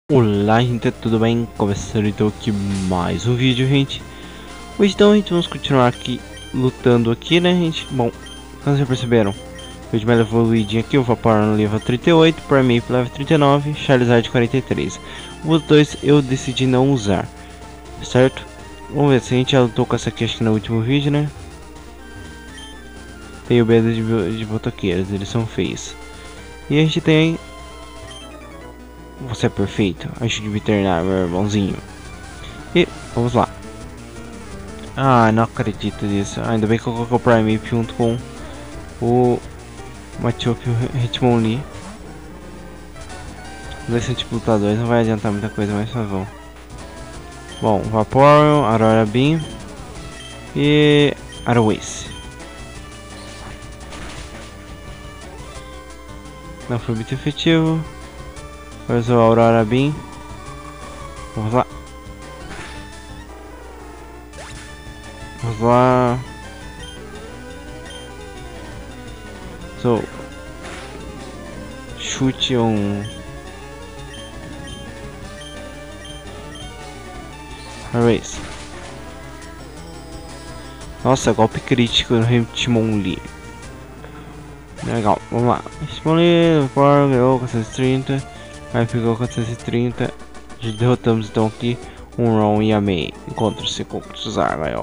Olá gente, tudo bem? Começando então aqui mais um vídeo, gente. Hoje então a gente vamos continuar aqui lutando aqui, né, gente? Bom, como vocês já perceberam, o Edmel evoluidinho aqui, o Vaporeon no level 38, Primeape level 39, Charizard 43. Os dois eu decidi não usar, certo? Vamos ver se a gente já lutou com essa aqui, acho que no último vídeo, né? Tem o medo de botoqueiros, eles são feios. E a gente tem... Você é perfeito, acho de veterinário, meu irmãozinho. E vamos lá. Ah, não acredito nisso. Ainda bem que eu coloquei o Primeape junto com o Machoke e o Hitmonlee. Dois são tipo lutadores, não vai adiantar muita coisa, mas só vão. Bom, Vaporeon, Aurora Beam e Arowace. Não foi muito efetivo. Vou usar a Aurora Beam. Vamos lá. Vamos lá. So, chute Race. Nossa, golpe crítico no Hitmonlee. Legal, vamos lá. Hitmonlee, Vaporeon ganhou 430. Aí pegou 430. Já derrotamos então aqui um Ron e a Mei. Encontra-se com o Zargael.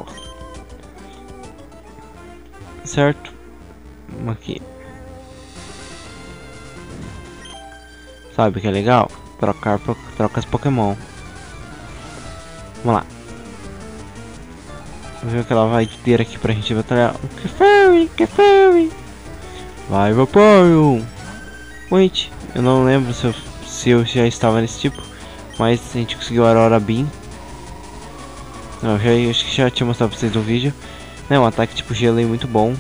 Certo? Vamos aqui. Sabe que é legal? Troca as Pokémon. Vamos lá. Vamos ver o que ela vai ter aqui pra gente batalhar. Que fairy! Vai, Vaporeon! Wait, eu não lembro se eu já estava nesse tipo, mas a gente conseguiu a Aurora Beam. Não, acho que já tinha mostrado pra vocês no vídeo. É um ataque tipo gelo aí muito bom.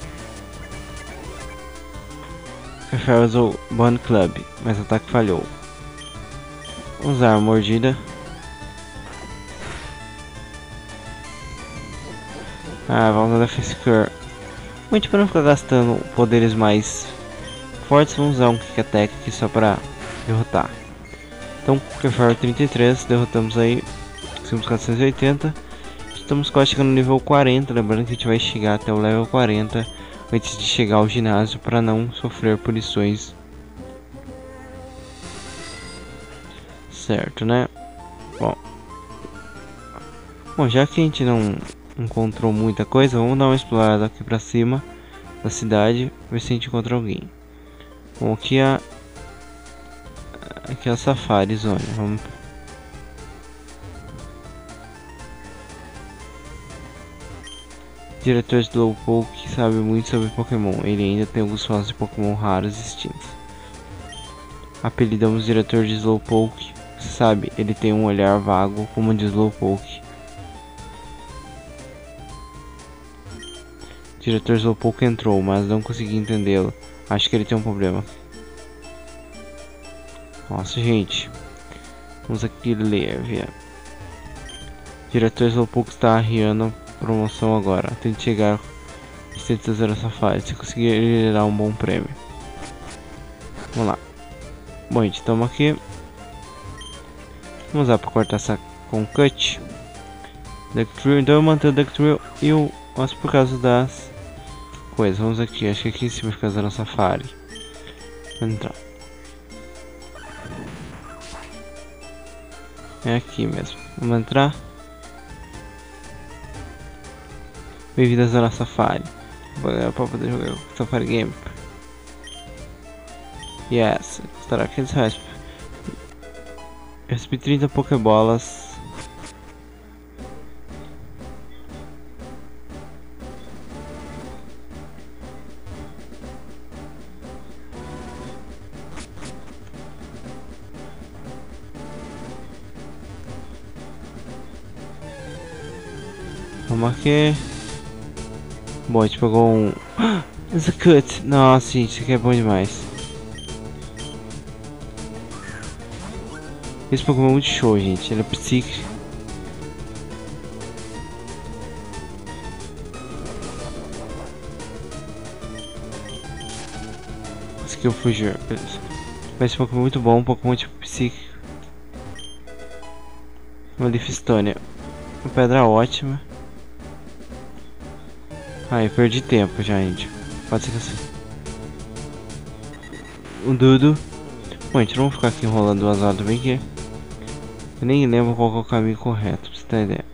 Café usou Bond Club, mas o ataque falhou. Vamos usar a mordida. Vamos usar a Defense Cure. Muito para não ficar gastando poderes mais fortes, vamos usar um Kick Attack aqui só para derrotar. Então, Café 33, derrotamos aí. Conseguimos 480. Estamos quase chegando no nível 40, lembrando que a gente vai chegar até o level 40 antes de chegar ao ginásio para não sofrer punições. Certo, né? Bom, já que a gente não encontrou muita coisa, vamos dar uma explorada aqui pra cima da cidade, ver se a gente encontra alguém. Bom, aqui é a Safari Zone. Vamos. O diretor Slowpoke sabe muito sobre Pokémon. Ele ainda tem alguns fãs de Pokémon raros e extintos. Apelidamos o diretor de Slowpoke. Você sabe, ele tem um olhar vago como o de Slowpoke. O diretor Slowpoke entrou, mas não consegui entendê-lo. Acho que ele tem um problema. Nossa, gente. Vamos aqui ler, via. O diretor Slowpoke está arriando promoção agora. Tente chegar e tenta zerar essa fase. Se conseguir, ele irá um bom prêmio. Vamos lá. Bom, gente, estamos aqui. Vamos usar para cortar essa com cut. Então eu mantenho o Ducktrio e o Osso por causa das coisas. Vamos aqui, acho que aqui em cima por causa da nossa Safari. Vamos entrar. É aqui mesmo. Vamos entrar. Bem-vindas à nossa Safari. Para poder jogar o Safari Game. Yes, custará 500 reais. Eu recebi 30 Pokébolas. Vamos aqui. Bom, a gente pegou um... Execute! Nossa, gente, isso aqui é bom demais. Esse Pokémon é muito show, gente. Ele é psíquico. Conseguiu fugir. Esse Pokémon é muito bom. Um Pokémon tipo psíquico. Uma Leafstone. Uma pedra ótima. Ai, perdi tempo já, gente. Pode ser que assim. O Dudu. Bom, gente, não vou ficar aqui enrolando 2 horas bem que eu nem lembro qual que é o caminho correto, pra você ter ideia.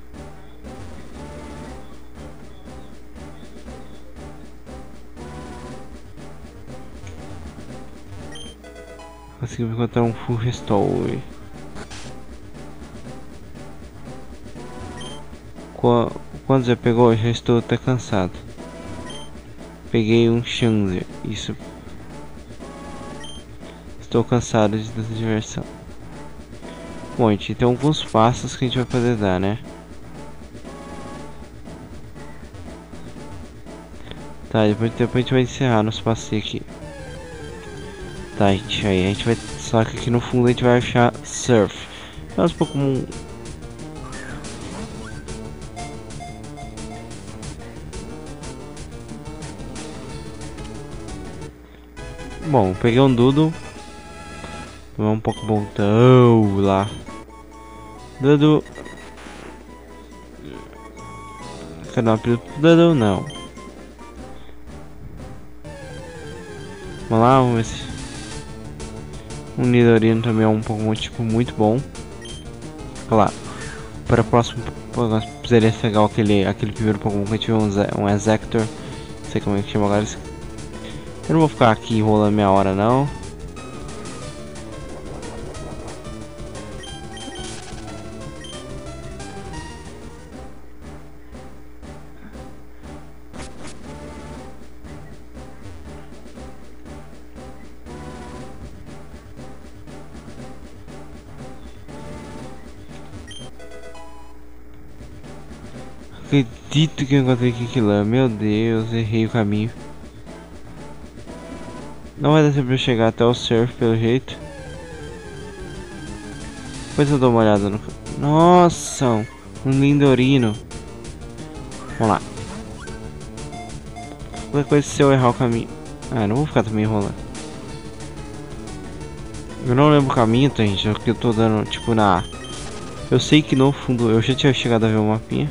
Consegui encontrar um full restore. Quando já pegou? Já estou até cansado. Peguei um Chanzer. Isso. Estou cansado dessa diversão. Bom, a gente tem alguns passos que a gente vai poder dar, né? Tá, depois de tempo a gente vai encerrar nosso passeio aqui. Tá, gente, aí a gente vai. Só que aqui no fundo a gente vai achar surf. É um pouco comum. Bom, peguei um Doodle. Tomar um pouco botão lá. Doodle. Cadê o apelido pro Doodle? Não. Vamos lá, vamos ver se. Um Nidorino também é um pouco tipo, muito bom. Claro. Para o próximo Pokémon precisaria pegar aquele primeiro Pokémon que a gente viu, um Exector. Não sei como é que chama agora. Eu não vou ficar aqui enrolando meia hora não. Acredito que eu encontrei Kikilã. Meu Deus, errei o caminho. Não vai dar tempo de eu chegar até o surf pelo jeito. Depois eu dou uma olhada no. Nossa, um Lindorino. Vamos lá. Qualquer coisa se eu errar o caminho. Ah, não vou ficar também enrolando. Eu não lembro o caminho, tá, gente? É que eu tô dando tipo na. Eu sei que no fundo eu já tinha chegado a ver o mapinha.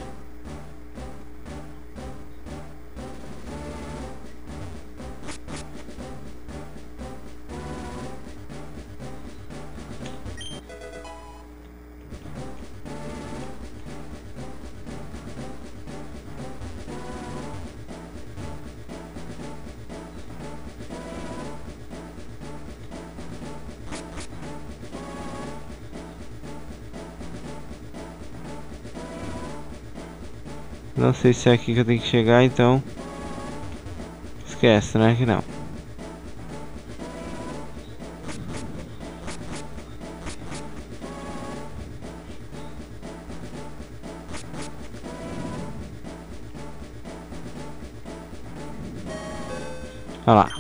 Não sei se é aqui que eu tenho que chegar, então esquece, né? Que não. Olha lá.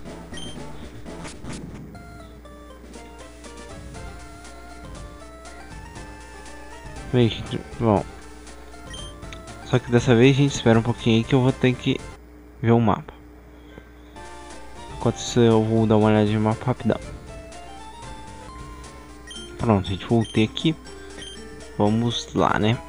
Bom. Só que dessa vez a gente espera um pouquinho aí que eu vou ter que ver o mapa. Enquanto isso eu vou dar uma olhada no mapa rapidão. Pronto, gente, voltei aqui. Vamos lá, né?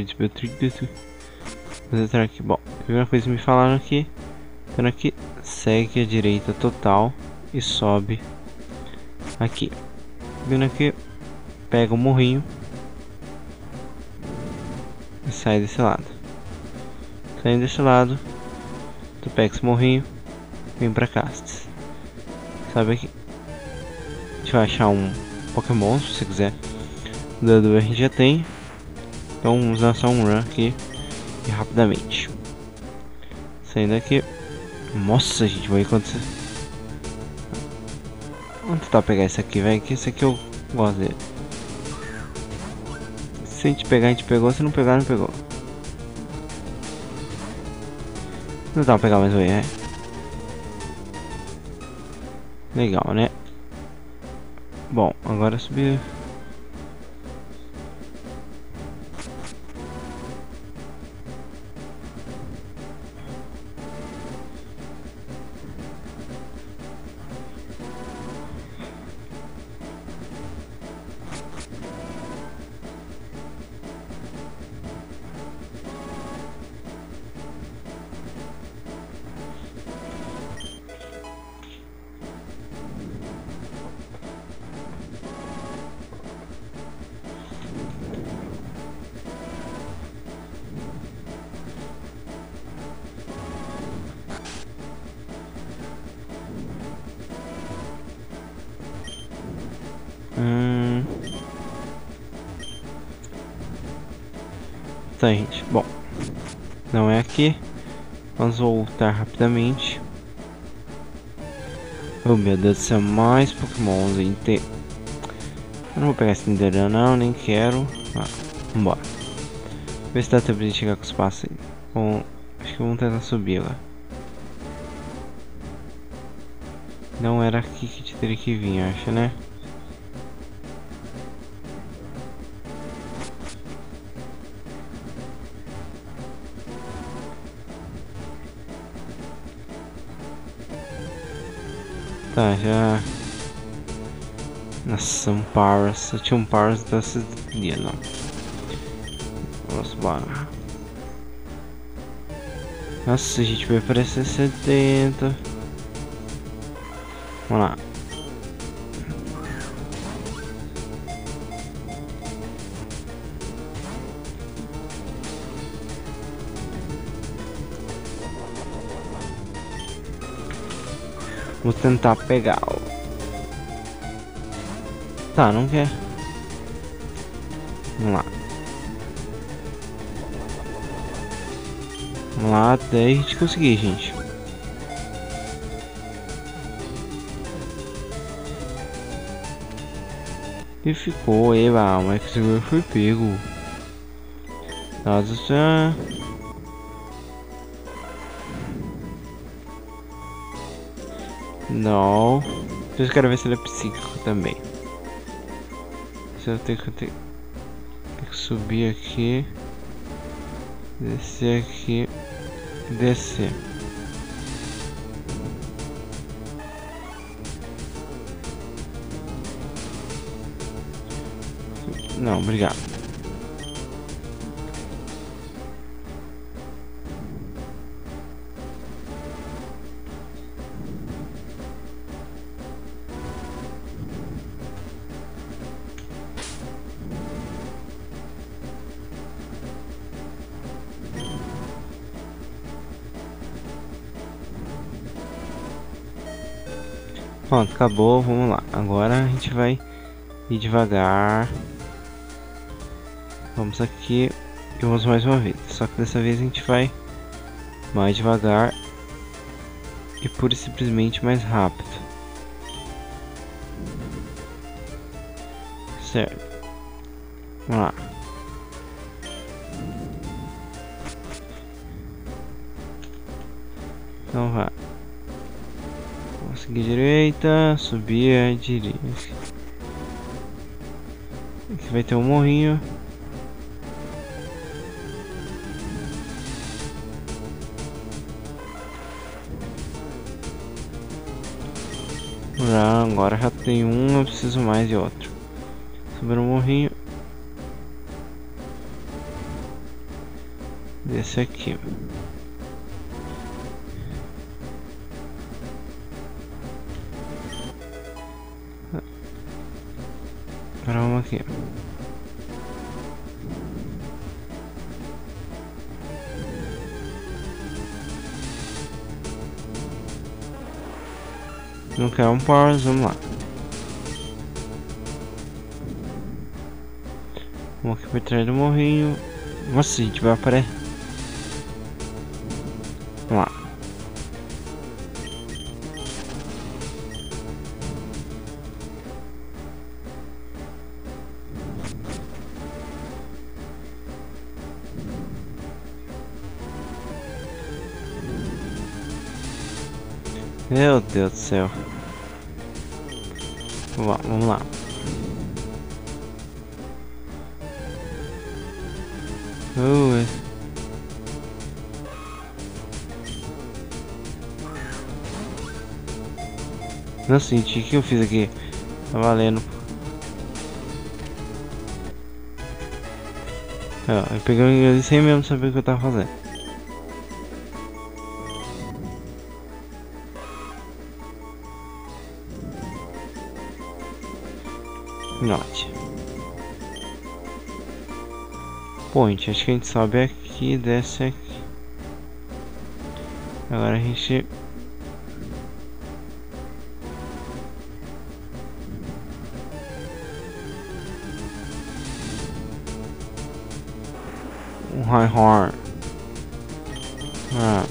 Vamos entrar aqui. Bom, a primeira coisa que me falaram aqui. Então aqui, segue a direita total e sobe aqui. Vindo aqui, pega o morrinho e sai desse lado. Saindo desse lado, tu pega esse morrinho, vem pra cá. Sabe aqui? A gente vai achar um Pokémon, se você quiser. O Dudu a gente já tem. Então vamos lançar um run aqui e rapidamente. Saindo aqui. Nossa, gente, vai acontecer. Vamos tentar pegar esse aqui, velho. Que esse aqui eu gosto dele. Se a gente pegar, a gente pegou. Se não pegar, não pegou. Não dá pra pegar mais um aí, né? Legal, né? Bom, agora subir. Tá, gente. Bom, não é aqui. Vamos voltar rapidamente. Oh, meu Deus do céu, mais Pokémon. Eu não vou pegar esse Nidoran, não, nem quero. Vambora. Vê se dá tempo de chegar com os passos aí. Bom, acho que vamos tentar subir lá. Não era aqui que teria que vir, acho, né? Tá, já... Nossa, um Paras. Eu tinha um Paras dessa dia, não. Vamos embora. Nossa, a gente vai aparecer 70. Vamos lá. Vou tentar pegá-lo. Tá, não quer. Vamos lá. Vamos lá até a gente conseguir, gente. E ficou, eba, mas que seguro foi pego. Nossa, não. Eu quero ver se ele é psíquico também. Se eu tenho que subir aqui, descer aqui, descer. Não, obrigado. Pronto, acabou, vamos lá. Agora a gente vai ir devagar. Vamos aqui e vamos mais uma vez. Só que dessa vez a gente vai mais devagar e pura e simplesmente mais rápido. Certo. Vamos lá. Então vai. Vou seguir direita, subir a direita. Aqui vai ter um morrinho. Agora já tem um, eu preciso mais de outro. Subir um morrinho. Desse aqui. Agora vamos aqui. Não quer um Powers, vamos lá. Vamos aqui por trás do morrinho. Nossa, a gente vai aparecer. Vamos lá. Meu Deus do céu. Vamos lá. Nossa, gente, o que eu fiz aqui? Tá valendo. Eu peguei o inglês sem mesmo saber o que eu tava fazendo. Note. Point, acho que a gente sobe aqui, desce aqui. Agora a gente... um Rhyhorn. Ah.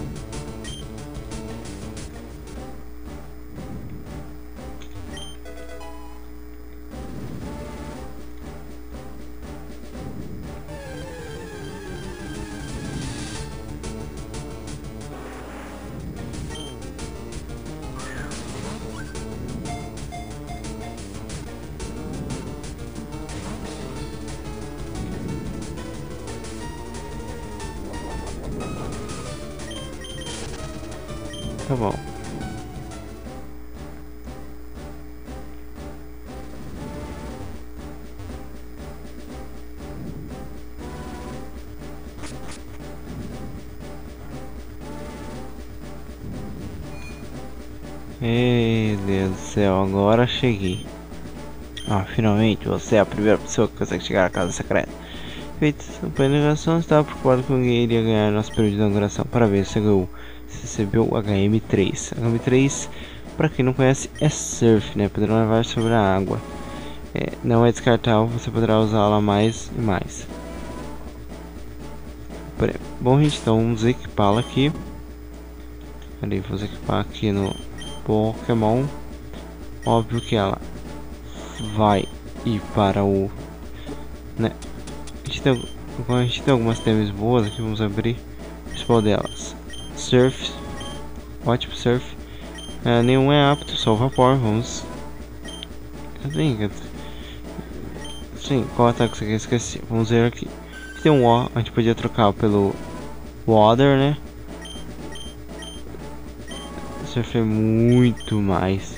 Tá bom. Ei, Deus do céu, agora cheguei. Ah, finalmente você é a primeira pessoa que consegue chegar à casa secreta. Feita a inauguração, estava preocupado com quem iria ganhar nosso período de inauguração. Parabéns, você ganhou. Você recebeu o HM3. HM3, para quem não conhece, é surf, né? Poderá levar sobre a água. Não é descartável, você poderá usá-la mais e mais. Bom, gente, então vamos equipá-la aqui. Peraí, vamos equipar aqui no Pokémon. Óbvio que ela vai ir para o... né? A gente tem algumas temas boas aqui, vamos abrir o principal delas. Surf, ótimo surf. Nenhum é apto, só o vapor, vamos... Sim, qual ataque você quer esquecer? Vamos ver aqui. Tem um O, a gente podia trocar pelo Water, né? Surf é muito mais.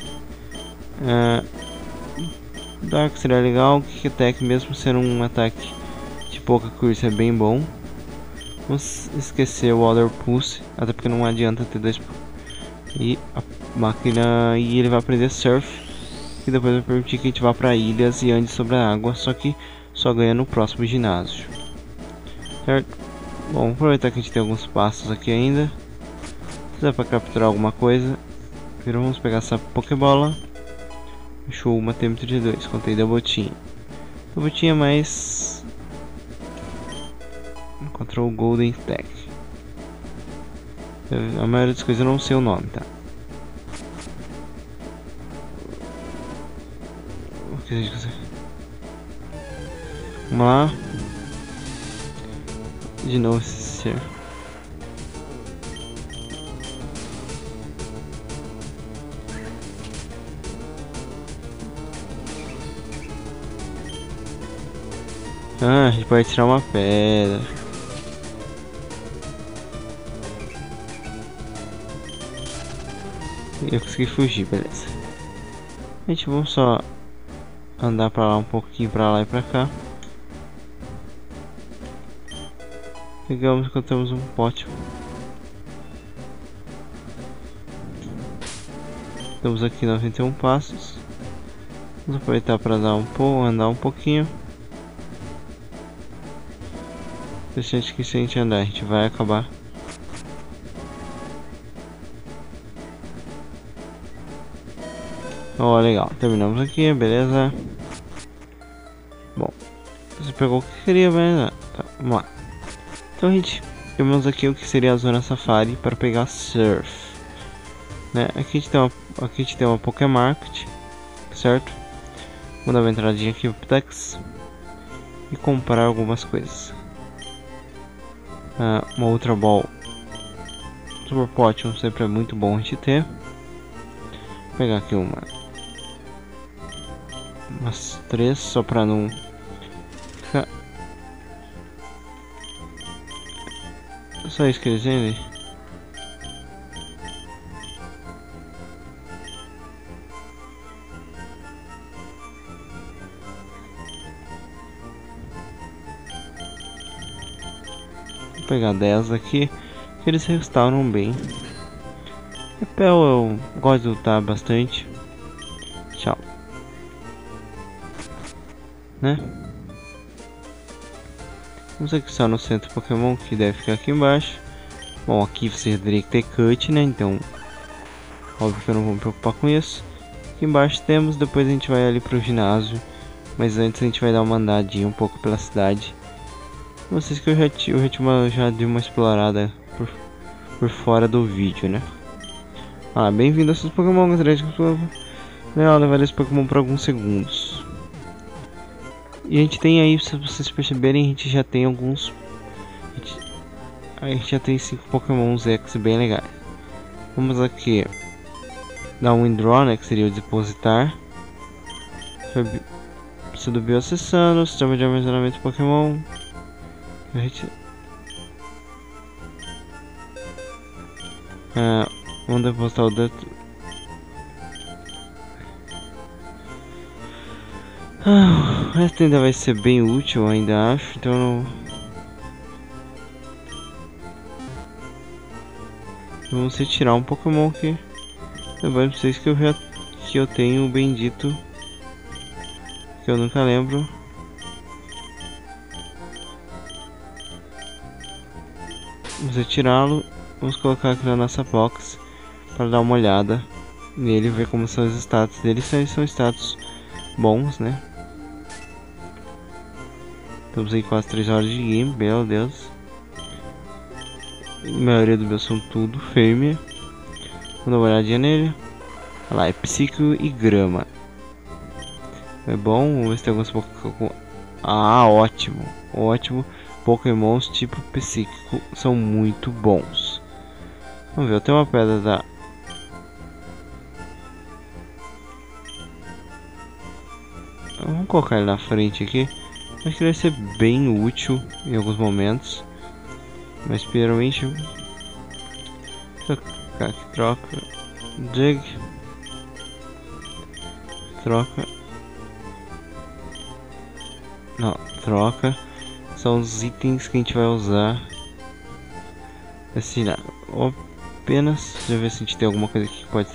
Dark seria legal, Kick Attack, mesmo sendo um ataque de pouca curva, é bem bom. Vamos esquecer o Water Pulse, até porque não adianta ter dois. E a máquina, e ele vai aprender Surf, que depois vai permitir que a gente vá para ilhas e ande sobre a água, só que só ganha no próximo ginásio. Certo? Bom, vamos aproveitar que a gente tem alguns passos aqui ainda. Se dá para capturar alguma coisa, primeiro vamos pegar essa Pokébola. Show, uma TM32, contei da botinha. A botinha mais... encontrou o Golden Tech. A maioria das coisas eu não sei o nome, tá? Vamos lá. De novo esse ser. Ah, a gente pode tirar uma pedra. Eu consegui fugir, beleza. A gente vamos só andar pra lá um pouquinho, pra lá e pra cá. Pegamos e encontramos um pote. Estamos aqui 91 passos. Vamos aproveitar para dar andar um pouquinho. Interessante que se a gente andar, a gente vai acabar. Oh, legal, terminamos aqui, beleza. Bom, você pegou o que queria, beleza? Tá, vamos lá. Então, gente, temos aqui o que seria a zona safari para pegar surf, né? Aqui a gente tem uma Pokémarket, certo? Vou dar uma entradinha aqui no Ptex e comprar algumas coisas. Uma Ultra Ball Super Potion sempre é muito bom a gente ter. Vou pegar aqui umas 3 só para não ficar só isso que eles vendem. Vou pegar 10 aqui, que eles restauram bem. Repel eu gosto de lutar bastante. Tchau. Né? Vamos aqui só no centro Pokémon, que deve ficar aqui embaixo. Bom, aqui você teria que ter cut, né? Então, óbvio que eu não vou me preocupar com isso. Aqui embaixo temos, depois a gente vai ali pro ginásio. Mas antes a gente vai dar uma andadinha um pouco pela cidade. Vocês que eu já dei uma explorada por fora do vídeo, né? Ah, bem-vindo a seus Pokémon. Gostaria de levar esse Pokémon por alguns segundos. E a gente tem aí, se vocês perceberem, a gente já tem alguns. A gente já tem 5 Pokémons X bem legais. Vamos aqui dar um Withdraw, né? Que seria o depositar. Precisa do bioacessando, sistema de armazenamento Pokémon. Vamos depositar o dentro. O resto ainda vai ser bem útil, ainda acho. Então não... Vamos retirar um Pokémon aqui. Lembrando pra vocês que eu tenho o bendito, que eu nunca lembro. Vamos retirá-lo. Vamos colocar aqui na nossa box para dar uma olhada nele, ver como são os status dele. São status bons, né? Estamos aí quase 3 horas de game, meu Deus. A maioria dos meus são tudo fêmea. Vamos dar uma olhadinha nele. Olha lá, é psíquico e grama. É bom, vamos ver se tem alguns Pokémon. Ah, ótimo, ótimo. Pokémons tipo psíquico são muito bons. Vamos ver, eu tenho uma pedra da... Vamos colocar ele na frente aqui. Acho que ele vai ser bem útil em alguns momentos. Mas primeiramente... Troca. Dig. Troca. Não, troca. São os itens que a gente vai usar. Assim, não. Apenas. Deixa eu ver se a gente tem alguma coisa aqui que pode...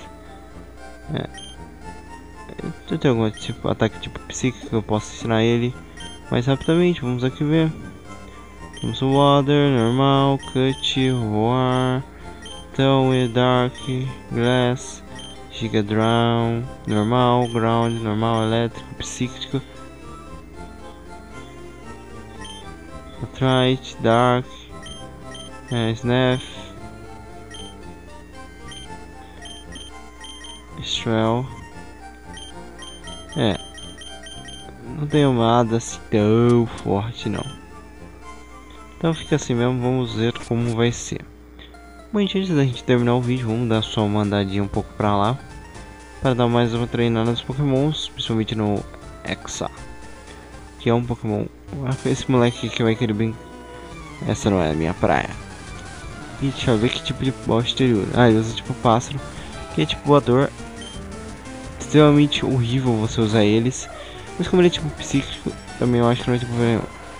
Eu tenho algum tipo, ataque tipo psíquico que eu posso ensinar ele mais rapidamente. Vamos aqui ver. Temos o Water, normal, Cut, Roar, Tone, Dark, Glass, Giga Drown, normal, Ground, normal, elétrico, psíquico, Atrite, Dark, Snap, Strel. Não tenho nada assim tão forte não. Então fica assim mesmo, vamos ver como vai ser. Bom, gente, antes da gente terminar o vídeo, vamos dar só uma andadinha um pouco pra lá, para dar mais uma treinada nos Pokémons, principalmente no Exa, que é um Pokémon. Esse moleque que vai querer bem. Essa não é a minha praia. E deixa eu ver que tipo de bosta ele usa. Ah, ele usa tipo pássaro, que é tipo voador. Extremamente horrível você usar eles. Mas como ele é tipo psíquico, também eu acho que não é tipo problema.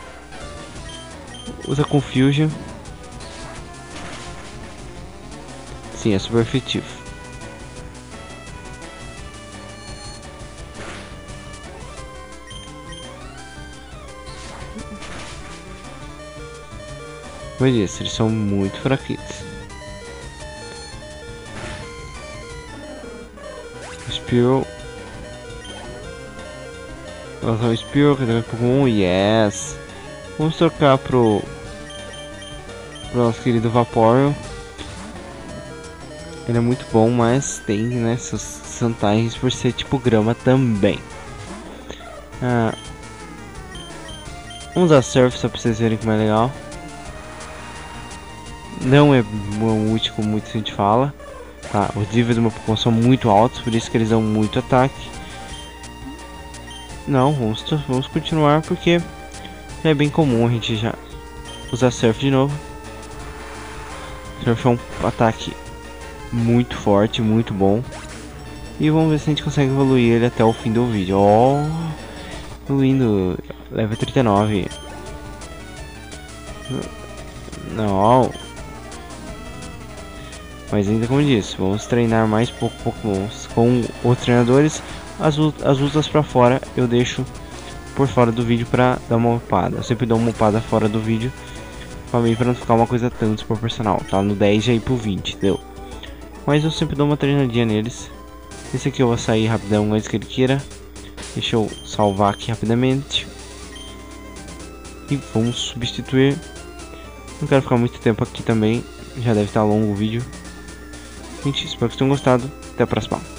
Usa Confusion. Sim, é super efetivo. Como eu disse, eles são muito fraquitos. Spearow. Vamos usar o Spearow, que também é Pokémon. Yes! Vamos trocar pro nosso querido Vaporeon. Ele é muito bom, mas tem, né, suas vantagens por ser tipo grama também. Vamos usar Surf só pra vocês verem como é legal. Não é útil como muita gente fala. Tá, os níveis do meu Pokémon são muito altos, por isso que eles dão muito ataque. Não, vamos continuar porque é bem comum a gente já usar Surf de novo. Surf é um ataque muito forte, muito bom. E vamos ver se a gente consegue evoluir ele até o fim do vídeo. Ó, evoluindo, level 39. Não. Mas ainda como eu disse, vamos treinar mais Pokémons com os treinadores. As lutas pra fora eu deixo por fora do vídeo pra dar uma upada. Eu sempre dou uma upada fora do vídeo pra não ficar uma coisa tão desproporcional. Tá no 10 já ir pro 20, deu. Mas eu sempre dou uma treinadinha neles. Esse aqui eu vou sair rapidão antes que ele queira. Deixa eu salvar aqui rapidamente. E vamos substituir. Não quero ficar muito tempo aqui também, já deve estar longo o vídeo. Gente, espero que tenham gostado. Até a próxima.